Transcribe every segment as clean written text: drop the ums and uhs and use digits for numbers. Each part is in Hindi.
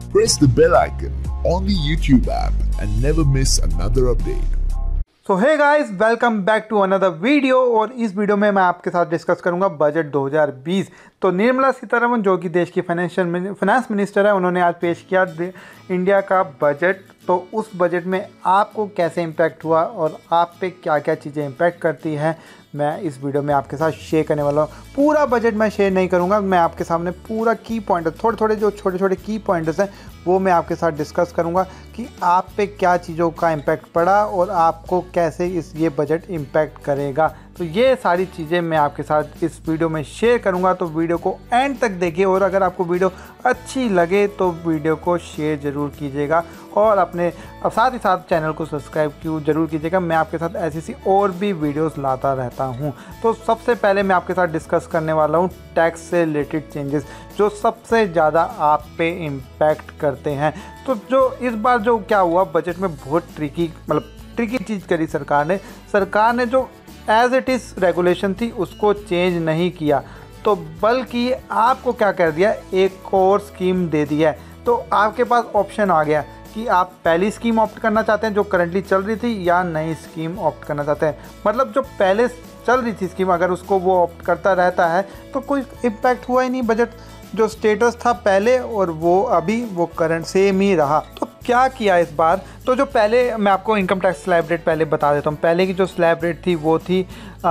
Press the bell icon on the YouTube app and never miss another update. So hey guys, welcome back to another video. और इस वीडियो में मैं आपके साथ डिस्कस करूंगा बजट 2020। तो निर्मला सीतारमन जो कि देश की फाइनेंस मिनिस्टर है, उन्होंने आज पेश किया इंडिया का बजट। तो उस बजट में आपको कैसे इम्पैक्ट हुआ और आप पे क्या क्या चीज़ें इम्पैक्ट करती हैं, मैं इस वीडियो में आपके साथ शेयर करने वाला हूँ। पूरा बजट मैं शेयर नहीं करूँगा, मैं आपके सामने पूरा की पॉइंट, थोड़े जो छोटे की पॉइंट्स हैं वो मैं आपके साथ डिस्कस करूँगा कि आप पे क्या चीज़ों का इम्पैक्ट पड़ा और आपको कैसे ये बजट इम्पैक्ट करेगा। तो ये सारी चीज़ें मैं आपके साथ इस वीडियो में शेयर करूँगा, तो वीडियो को एंड तक देखिए। और अगर आपको वीडियो अच्छी लगे तो वीडियो को शेयर ज़रूर कीजिएगा और अपने साथ ही साथ चैनल को सब्सक्राइब ज़रूर कीजिएगा। मैं आपके साथ ऐसी और भी वीडियोस लाता रहता हूं। तो सबसे पहले मैं आपके साथ डिस्कस करने वाला हूं टैक्स से रिलेटेड चेंजेस जो सबसे ज़्यादा आप पे इम्पैक्ट करते हैं। तो जो इस बार जो क्या हुआ बजट में, बहुत ट्रिकी चीज़ करी सरकार ने जो एज इट इज़ रेगुलेशन थी उसको चेंज नहीं किया, तो बल्कि आपको क्या कर दिया, एक और स्कीम दे दी है। तो आपके पास ऑप्शन आ गया कि आप पहली स्कीम ऑप्ट करना चाहते हैं जो करंटली चल रही थी, या नई स्कीम ऑप्ट करना चाहते हैं। मतलब जो पहले चल रही थी स्कीम, अगर उसको वो ऑप्ट करता रहता है तो कोई इम्पैक्ट हुआ ही नहीं। बजट जो स्टेटस था पहले और वो अभी वो करंट सेम ही रहा। तो क्या किया इस बार, तो जो पहले मैं आपको इनकम टैक्स स्लैब रेट पहले बता देता हूँ। पहले की जो स्लैब रेट थी वो थी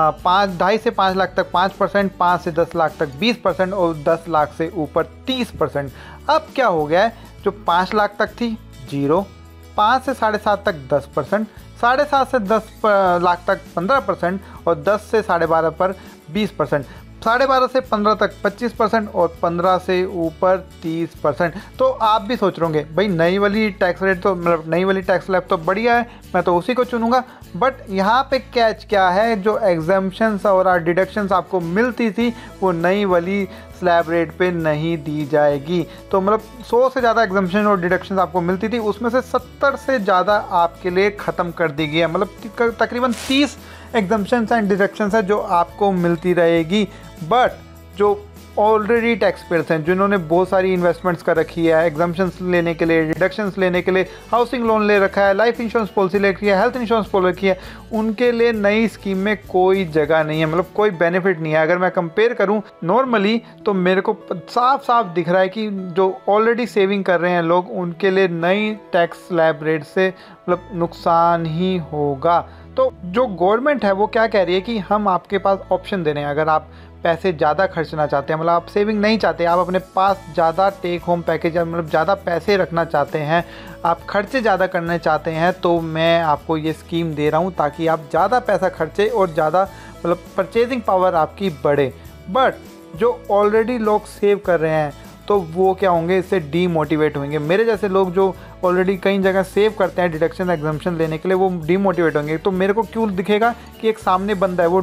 2.5 से 5 लाख तक 5%, 5 से 10 लाख तक 20% और 10 लाख से ऊपर 30%। अब क्या हो गया है, जो 5 लाख तक थी 0, 5 से 7.5 तक 10%, 7.5 से 10 लाख तक 15% और 10 से 12.5 पर 20%, 12.5 से 15 तक 25% और 15 से ऊपर 30%। तो आप भी सोच रहे होंगे भाई नई वाली टैक्स रेट तो नई वाली टैक्स स्लैब तो बढ़िया है, मैं तो उसी को चुनूंगा। बट यहाँ पे कैच क्या है, जो एग्जाम्पशंस और डिडक्शंस आपको मिलती थी वो नई वाली स्लैब रेट पे नहीं दी जाएगी। तो 100 से ज़्यादा एग्जाम्पशन और डिडक्शंस आपको मिलती थी, उसमें से 70 से ज़्यादा आपके लिए ख़त्म कर दी गई है। तकरीबन 30 एग्जाम्पशंस एंड डिडक्शंस है जो आपको मिलती रहेगी। बट जो ऑलरेडी टैक्स पेयर्स हैं, जिन्होंने बहुत सारी इन्वेस्टमेंट्स कर रखी है, एग्जाम्पशंस लेने के लिए, डिडक्शंस लेने के लिए हाउसिंग लोन ले रखा है, लाइफ इंश्योरेंस पॉलिसी ले रखी है, हेल्थ इंश्योरेंस पॉलिसी रखी है, उनके लिए नई स्कीम में कोई जगह नहीं है, कोई बेनिफिट नहीं है। अगर मैं कंपेयर करूं नॉर्मली तो मेरे को साफ दिख रहा है कि जो ऑलरेडी सेविंग कर रहे हैं लोग, उनके लिए नई टैक्स स्लैब रेट से नुकसान ही होगा। तो जो गवर्नमेंट है वो क्या कह रही है कि हम आपके पास ऑप्शन दे रहे हैं। अगर आप पैसे ज़्यादा खर्चना चाहते हैं, आप सेविंग नहीं चाहते, आप अपने पास ज़्यादा टेक होम पैकेज ज़्यादा पैसे रखना चाहते हैं, आप खर्चे ज़्यादा करना चाहते हैं, तो मैं आपको ये स्कीम दे रहा हूँ ताकि आप ज़्यादा पैसा खर्चे और ज़्यादा परचेजिंग पावर आपकी बढ़े। बट जो ऑलरेडी लोग सेव कर रहे हैं तो वो क्या होंगे, इससे डीमोटिवेट होंगे। मेरे जैसे लोग जो ऑलरेडी कई जगह सेव करते हैं डिडक्शन एग्जाम्पशन लेने के लिए, वो डीमोटिवेट होंगे। तो मेरे को क्यों दिखेगा कि एक सामने बंदा है वो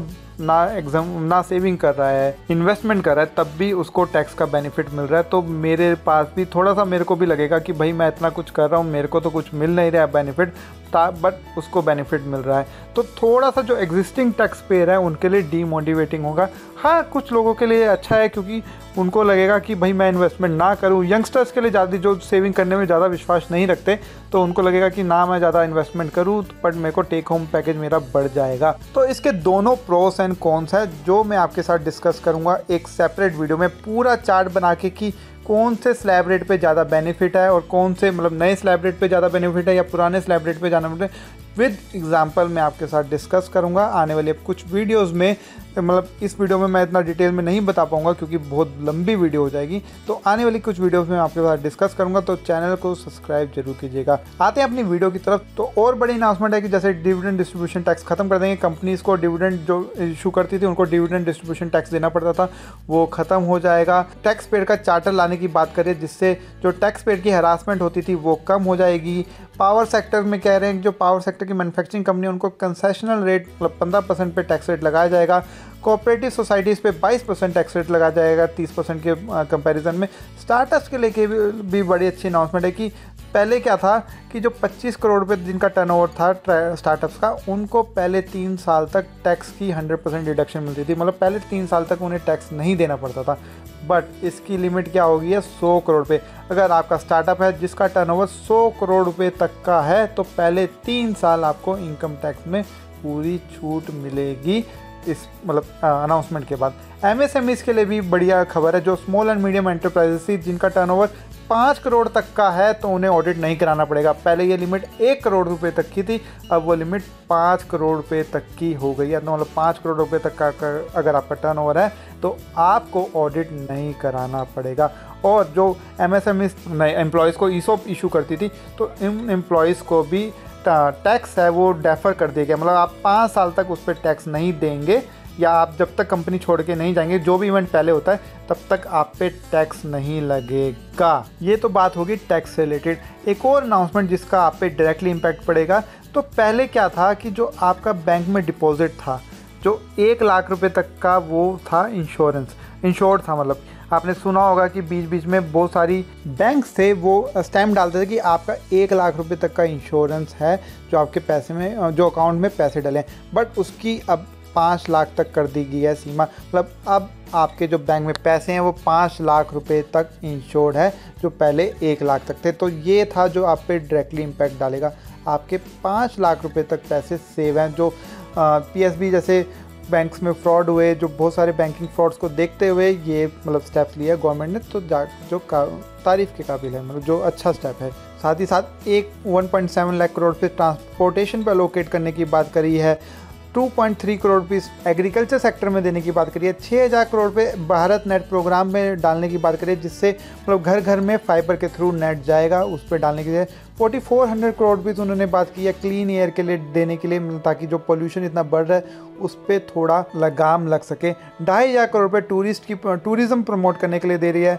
ना सेविंग कर रहा है, इन्वेस्टमेंट कर रहा है, तब भी उसको टैक्स का बेनिफिट मिल रहा है। तो मेरे पास भी थोड़ा सा मेरे को भी लगेगा कि भाई मैं इतना कुछ कर रहा हूँ, मेरे को तो कुछ मिल नहीं रहा है बेनिफिट, बट उसको बेनिफिट मिल रहा है। तो थोड़ा सा जो एग्जिस्टिंग टैक्स पेयर है उनके लिए डीमोटिवेटिंग होगा। हाँ, कुछ लोगों के लिए अच्छा है क्योंकि उनको लगेगा कि भाई मैं इन्वेस्टमेंट ना करूँ। यंगस्टर्स के लिए ज़्यादा जो सेविंग करने में ज़्यादा विश्वास नहीं रखते, तो उनको लगेगा कि ना मैं ज़्यादा इन्वेस्टमेंट करूँ बट मेरे को टेक होम पैकेज मेरा बढ़ जाएगा। तो इसके दोनों प्रोस एंड कॉन्स है जो मैं आपके साथ डिस्कस करूँगा एक सेपरेट वीडियो में, पूरा चार्ट बना के कि कौन से स्लैब रेट पे ज़्यादा बेनिफिट है और कौन से नए स्लैब रेट पे ज़्यादा बेनिफिट है या पुराने स्लैब रेट पे ज़्यादा बेनिफिट है। विद एग्जांपल मैं आपके साथ डिस्कस करूंगा आने वाले कुछ वीडियोस में। इस वीडियो में मैं इतना डिटेल में नहीं बता पाऊंगा क्योंकि बहुत लंबी वीडियो हो जाएगी। तो आने वाली कुछ वीडियोस में आपके साथ डिस्कस करूंगा, तो चैनल को सब्सक्राइब जरूर कीजिएगा। आते हैं अपनी वीडियो की तरफ। तो और बड़ी अनाउंसमेंट है कि जैसे डिविडेंड डिस्ट्रीब्यूशन टैक्स खत्म कर देंगे। कंपनीज को डिविडेंड जो इशू करती थी उनको डिविडेंड डिस्ट्रीब्यूशन टैक्स देना पड़ता था, वो खत्म हो जाएगा। टैक्स पेयर का चार्टर लाने की बात करें जिससे जो टैक्स पेयर की हरासमेंट होती थी वो कम हो जाएगी। पावर सेक्टर में कह रहे हैं कि जो पावर सेक्टर की मैन्युफैक्चरिंग कंपनी उनको कंसेशनल रेट 15% पे टैक्स रेट लगाया जाएगा। कोऑपरेटिव सोसाइटीज़ पे 22% टैक्स रेट लगाया जाएगा 30% के कंपैरिजन में। स्टार्टअप्स के लेके भी बड़ी अच्छी अनाउंसमेंट है कि पहले क्या था कि जो 25 करोड़ रुपये जिनका टर्नओवर था स्टार्टअप्स का, उनको पहले 3 साल तक टैक्स की 100% डिडक्शन मिलती थी। पहले 3 साल तक उन्हें टैक्स नहीं देना पड़ता था। बट इसकी लिमिट क्या होगी है 100 करोड़ रुपये। अगर आपका स्टार्टअप है जिसका टर्नओवर 100 करोड़ रुपये तक का है तो पहले 3 साल आपको इनकम टैक्स में पूरी छूट मिलेगी इस मतलब अनाउंसमेंट के बाद। एमएसएमईज के लिए भी बढ़िया खबर है। जो स्मॉल एंड मीडियम एंटरप्राइजेस थी जिनका टर्नओवर 5 करोड़ तक का है तो उन्हें ऑडिट नहीं कराना पड़ेगा। पहले ये लिमिट 1 करोड़ रुपए तक की थी, अब वो लिमिट 5 करोड़ रुपए तक की हो गई है। तो मतलब 5 करोड़ रुपए तक का अगर आपका टर्नओवर है तो आपको ऑडिट नहीं कराना पड़ेगा। और जो एमएसएमई एम्प्लॉयज़ को ईसॉप इशू करती थी तो इन एम्प्लॉयज़ को भी टैक्स है वो डेफर कर दिया गया। मतलब आप 5 साल तक उस पर टैक्स नहीं देंगे, या आप जब तक कंपनी छोड़ के नहीं जाएंगे, जो भी इवेंट पहले होता है तब तक आप पे टैक्स नहीं लगेगा। ये तो बात होगी टैक्स से रिलेटेड। एक और अनाउंसमेंट जिसका आप पे डायरेक्टली इम्पैक्ट पड़ेगा, तो पहले क्या था कि जो आपका बैंक में डिपॉजिट था जो 1 लाख रुपए तक का, वो था इंश्योर्ड था। मतलब आपने सुना होगा कि बीच बीच में बहुत सारी बैंक थे वो स्टैम्प डालते थे कि आपका 1 लाख रुपए तक का इंश्योरेंस है जो आपके पैसे में, जो अकाउंट में पैसे डले। बट उसकी अब 5 लाख तक कर दी गई है सीमा। मतलब अब आपके जो बैंक में पैसे हैं वो 5 लाख रुपए तक इंश्योर्ड है, जो पहले 1 लाख तक थे। तो ये था जो आप पे डायरेक्टली इम्पैक्ट डालेगा। आपके 5 लाख रुपए तक पैसे सेव हैं। जो पीएसबी जैसे बैंक्स में फ्रॉड हुए, जो बहुत सारे बैंकिंग फ्रॉड्स को देखते हुए ये मतलब स्टेप्स लिया गवर्नमेंट ने, तो जो तारीफ़ के काबिल है, मतलब जो अच्छा स्टेप है। साथ ही साथ 1.7 लाख करोड़ रुपये ट्रांसपोर्टेशन पर एलोकेट करने की बात करी है। 2.3 करोड़ रुपीस एग्रीकल्चर सेक्टर में देने की बात करी है। 6,000 करोड़ रुपये भारत नेट प्रोग्राम में डालने की बात करिए, जिससे मतलब घर घर में फाइबर के थ्रू नेट जाएगा, उस पर डालने के लिए 4,400 करोड़ रुपीस उन्होंने बात की है क्लीन एयर के लिए देने के लिए, ताकि जो पोल्यूशन इतना बढ़ रहा है उस पर थोड़ा लगाम लग सके। 2,500 करोड़ रुपये टूरिज़्म प्रमोट करने के लिए दे रही है।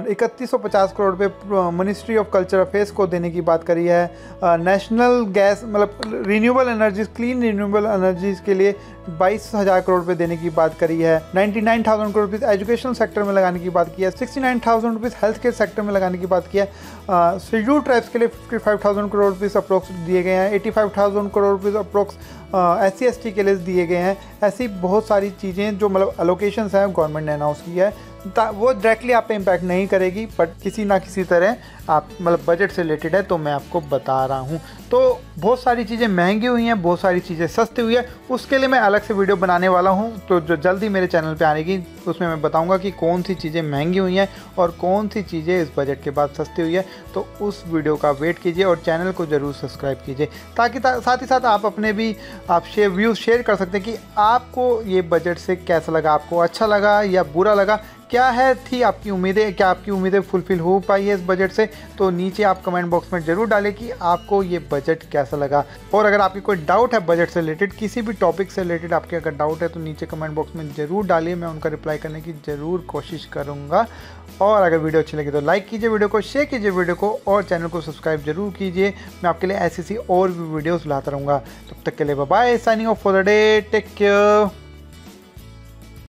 3,150 करोड़ रुपये मिनिस्ट्री ऑफ कल्चर अफेयर्स को देने की बात करी है। नेशनल गैस मतलब renewable energies, clean renewable energies के लिए 22,000 करोड़ रुपये देने की बात करी है। 99,000 करोड़ रुपीज़ एजुकेशन सेक्टर में लगाने की बात की है। 69,000 रुपीज़ हेल्थ केयर सेक्टर में लगाने की बात की है। शेड्यूल ट्राइब्स के लिए 55,000 करोड़ रुपीज़ अप्रोक्स दिए गए हैं। 85,000 करोड़ रुपीज़ अप्रोक्स SC/ST के लिए दिए गए हैं। ऐसी बहुत सारी चीज़ें जो मतलब अलोकेशंस हैं गवर्नमेंट ने अनाउंस की है, वो डायरेक्टली आप पे इम्पैक्ट नहीं करेगी, बट किसी ना किसी तरह आप मतलब बजट से रिलेटेड है, तो मैं आपको बता रहा हूँ। तो बहुत सारी चीज़ें महंगी हुई हैं, बहुत सारी चीज़ें सस्ती हुई है, उसके लिए मैं अलग से वीडियो बनाने वाला हूँ। तो जो जल्दी मेरे चैनल पे आएगी उसमें मैं बताऊँगा कि कौन सी चीज़ें महंगी हुई हैं और कौन सी चीज़ें इस बजट के बाद सस्ती हुई है। तो उस वीडियो का वेट कीजिए और चैनल को ज़रूर सब्सक्राइब कीजिए, ताकि साथ ही साथ आप अपने भी व्यूज़ शेयर कर सकते हैं कि आपको ये बजट से कैसा लगा, आपको अच्छा लगा या बुरा लगा, क्या है थी आपकी उम्मीदें, क्या आपकी उम्मीदें फुलफिल हो पाई है इस बजट से। तो नीचे आप कमेंट बॉक्स में ज़रूर डालें कि आपको ये बजट कैसा लगा। और अगर आपकी कोई डाउट है बजट से रिलेटेड, किसी भी टॉपिक से रिलेटेड आपके अगर डाउट है तो नीचे कमेंट बॉक्स में ज़रूर डालिए, मैं उनका रिप्लाई करने की ज़रूर कोशिश करूँगा। और अगर वीडियो अच्छी लगी तो लाइक कीजिए, वीडियो को शेयर कीजिए वीडियो को, और चैनल को सब्सक्राइब जरूर कीजिए। मैं आपके लिए ऐसी और भी वीडियोज़ लाता रहूँगा। तब तक के लिए bye bye, signing off for the day, take care.